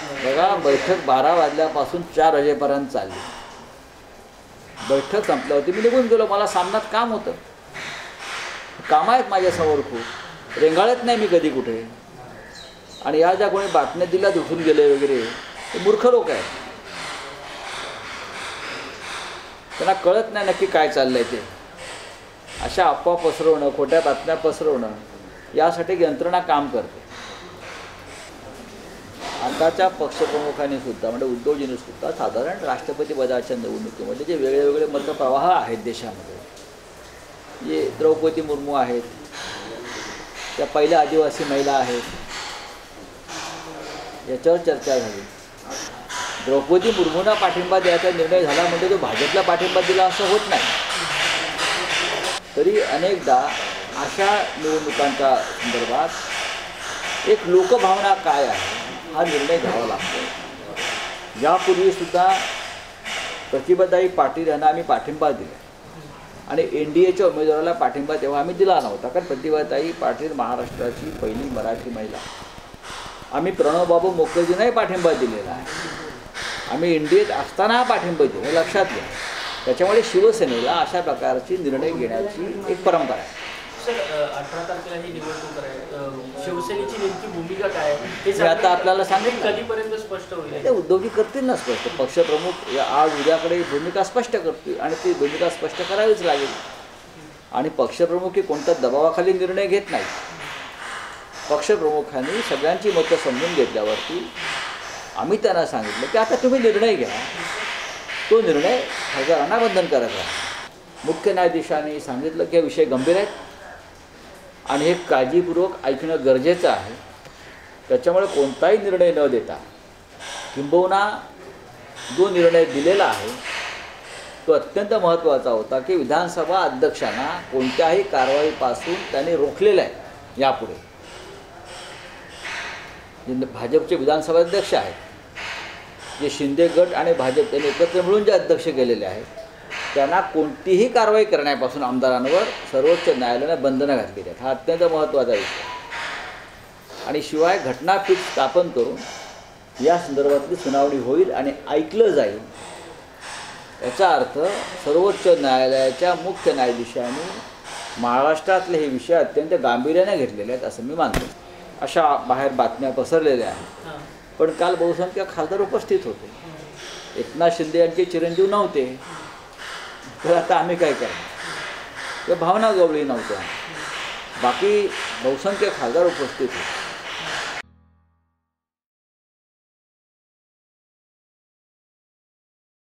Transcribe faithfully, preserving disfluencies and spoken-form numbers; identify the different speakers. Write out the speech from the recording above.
Speaker 1: बघा, बैठक बारा वाजल्यापासून चार वाजेपर्यंत चालली. बैठक संपल्यावरती मी निघून गेलो. मला सामन्यात काम होतं, कामं आहेत माझ्यासमोर खूप, रेंगाळत नाही मी कधी कुठे. आणि या ज्या कोणी बातम्या दिल्या उठून गेले वगैरे, ते मूर्ख लोक आहेत. त्यांना कळत नाही नक्की काय चाललंय ते. अशा अफवा पसरवणं, खोट्या बातम्या पसरवणं, यासाठी यंत्रणा काम करते. आताच्या पक्षप्रमुखांनी सुद्धा, म्हणजे उद्धवजींनी सुद्धा साधारण राष्ट्रपती पदाच्या निवडणुकीमध्ये जे वेगळे वेगळे मतप्रवाह आहेत देशामध्ये, जे द्रौपदी मुर्मू आहेत, त्या पहिल्या आदिवासी महिला आहेत, याच्यावर चर्चा झाली. द्रौपदी मुर्मूंना पाठिंबा द्यायचा निर्णय झाला म्हणजे तो भाजपला पाठिंबा दिला असं होत नाही. तरी अनेकदा अशा निवडणुकांच्या संदर्भात एक लोकभावना काय आहे हा निर्णय घ्यावा लागतो. यापूर्वीसुद्धा प्रतिभाताई पाटील यांना आम्ही पाठिंबा दिला आणि एन डी एच्या उमेदवाराला पाठिंबा तेव्हा आम्ही दिला नव्हता, कारण प्रतिभाताई पाटील महाराष्ट्राची पहिली मराठी महिला. आम्ही प्रणवबाबू मुखर्जींनाही पाठिंबा दिलेला आहे. आम्ही इंडियेत असताना हा पाठिंबा देऊ, हे लक्षात घ्या. त्याच्यामुळे शिवसेनेला अशा प्रकारची निर्णय घेण्याची एक परंपरा आहे.
Speaker 2: सर, अठरा तारखेला ही निवडणूक आहे, शिवसेनेची नेमकी भूमिका काय आहे
Speaker 1: हे आता आपल्याला सांगितलं,
Speaker 2: कधीपर्यंत स्पष्ट होईल?
Speaker 1: ते उद्धवजी करतील ना स्पष्ट. पक्षप्रमुख या आज उद्याकडे भूमिका स्पष्ट करतील आणि ती भूमिका स्पष्ट करावीच लागेल. आणि पक्षप्रमुख हे कोणत्या दबावाखाली निर्णय घेत नाही. पक्षप्रमुखांनी सगळ्यांची मतं समजून घेतल्यावरती आम्ही त्यांना सांगितलं की आता तुम्ही निर्णय घ्या. तो निर्णय हजारांना बंधनकारक आहे. मुख्य न्यायाधीशांनी सांगितलं की हे विषय गंभीर आहेत आणि हे काळजीपूर्वक ऐकणं गरजेचं आहे. त्याच्यामुळे कोणताही निर्णय न देता, किंबहुना जो निर्णय दिलेला आहे तो अत्यंत महत्त्वाचा होता की विधानसभा अध्यक्षांना कोणत्याही कारवाईपासून त्यांनी रोखलेलं आहे. यापुढे जे भाजपचे विधानसभा अध्यक्ष आहेत, जे शिंदे गट आणि भाजप त्यांनी एकत्र मिळून जे अध्यक्ष केलेले आहेत, त्यांना कोणतीही कारवाई करण्यापासून आमदारांवर सर्वोच्च न्यायालयाने बंधनं घातलेली आहेत. हा अत्यंत महत्त्वाचा विषय. आणि शिवाय घटनापीठ स्थापन करून या संदर्भातली सुनावणी होईल आणि ऐकलं जाईल. याचा अर्थ सर्वोच्च न्यायालयाच्या मुख्य न्यायाधीशांनी महाराष्ट्रातले हे विषय अत्यंत गांभीर्याने घेतलेले आहेत असं मी मानतो. अशा बाहेर बातम्या पसरलेल्या आहेत. पण काल बहुसंख्य खासदार उपस्थित होते. एकनाथ शिंदे यांचे चिरंजीव नव्हते, तर आता आम्ही काय करणार? किंवा भावना गवळी नव्हत्या. बाकी बहुसंख्य खासदार उपस्थित होते.